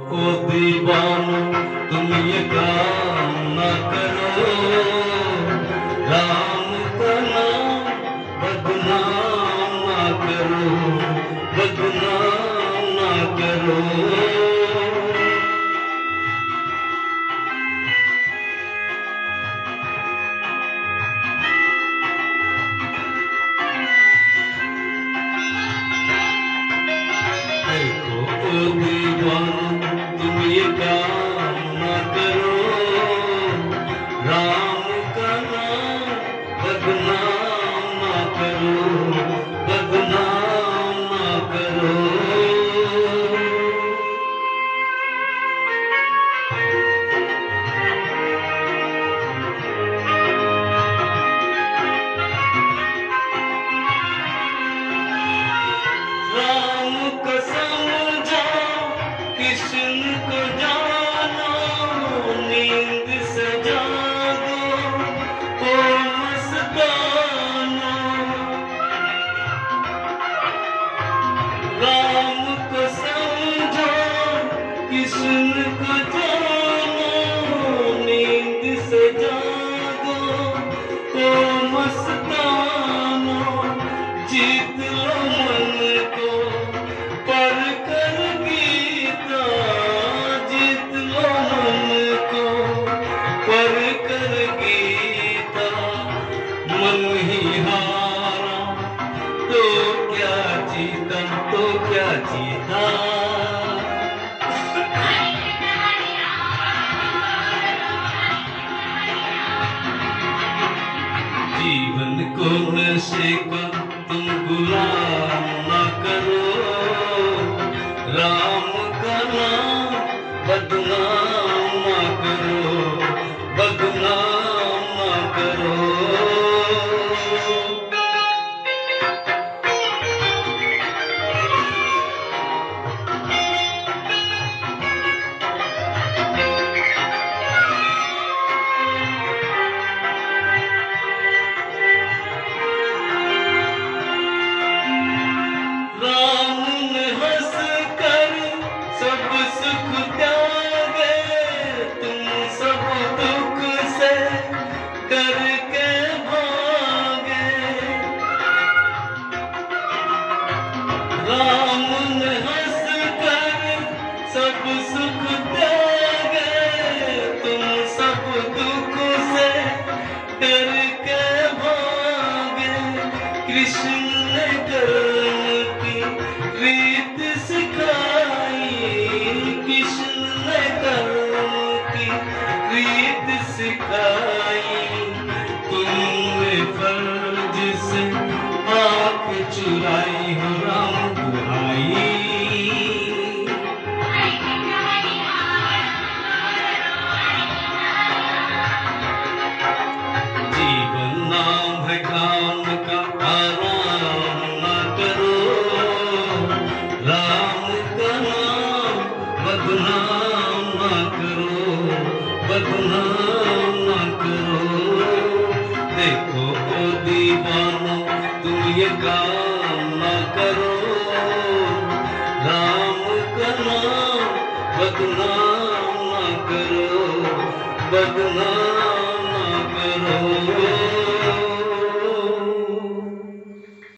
ओ दीवानो तुम ये काम ना करो, राम का नाम बदनाम ना करो, बदनाम ना करो। तुम ये काम ना करो, राम का नाम बदनाम ना करो, बदनाम ना करो। राम कसम कृष्ण को जानो, नींद से जागो ओ मस्तानो। राम को समझो कृष्ण को जानो, नींद से जागो ओ मस्तानो। जीत लो मन को पर कर गीता, जीत लो मन को पर कर गीता। मन ही हारा तो क्या जीता, तो क्या जीता। जीवन को नशे का तुम गुलाम ना करो, राम का नाम बदनाम ना करो, बदनाम ना करो। राम ने हंस कर सब सुख त्यागे, तुम सब दुख से डर के भागे। राम ने हंस कर सब सुख त्यागे, तुम सब दुख से डर के भागे। कृष्ण ने कर्म की रीत सिखाई, कृष्ण ने कर्म की रीत सिखाई। तुमने फर्ज से आँख चुराई हो राम दुहाई। जीवन नाम है काम का, आराम ना करो, राम का नाम बदनाम ना करो, बदनाम ना करो। देखो ओ दीवानो तुम ये काम ना करो, राम का नाम बदनाम ना करो, बदनाम